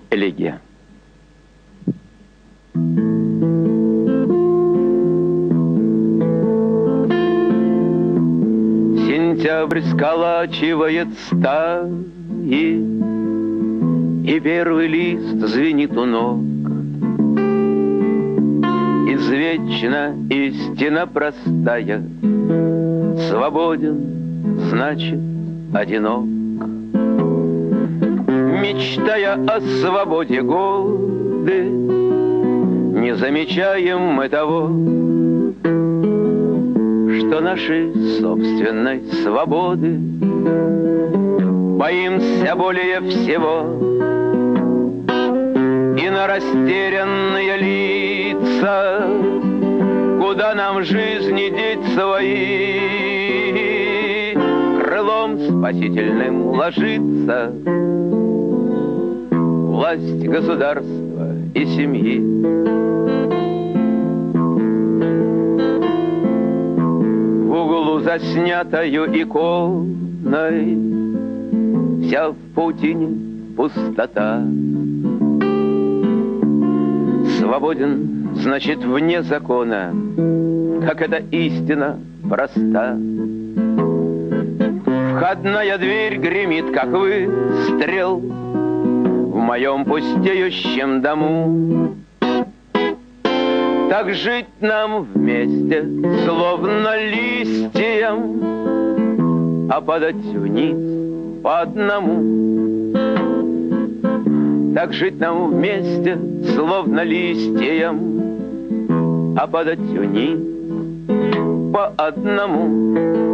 Элегия. Сентябрь сколачивает стаи, и первый лист звенит у ног. Извечна истина простая: свободен, значит, одинок. Мечтая о свободе годы, не замечаем мы того, что нашей собственной свободы боимся более всего. И на растерянные лица, куда нам жизни деть свои, крылом спасительным ложится власть государства и семьи. В углу заснятою иконой вся в паутине пустота. Свободен, значит, вне закона, как эта истина проста. Входная дверь гремит, как выстрел в моем пустеющем дому. Так жить нам вместе, словно листьям, а падать вниз по одному. Так жить нам вместе, словно листьям, а падать вниз по одному.